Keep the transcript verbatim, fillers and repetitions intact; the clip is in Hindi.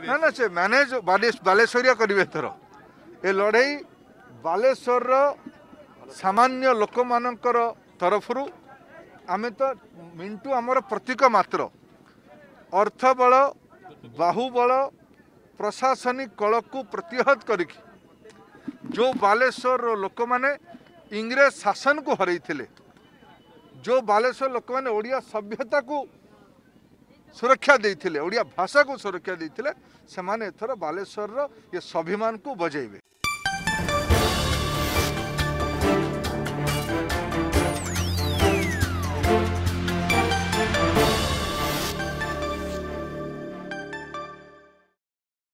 ना ना से मैनेज बालेश्वरिया करेंगे एथर ए लड़ई बालेश्वर सामान्य लोक मानकर तरफरु आमे तो मिंटू आमर प्रतीक मात्र अर्थबल बाहुबल प्रशासनिक कल को प्रतिहत करी जो बालेश्वर लोक मैंने इंग्रेज शासन को हरई जो बालेश्वर लोक मैंने ओडिया सभ्यता को सुरक्षा देते ओडिया भाषा को सुरक्षा देते से एथर बालेश्वर ये स्वाभिमान को बजेबे।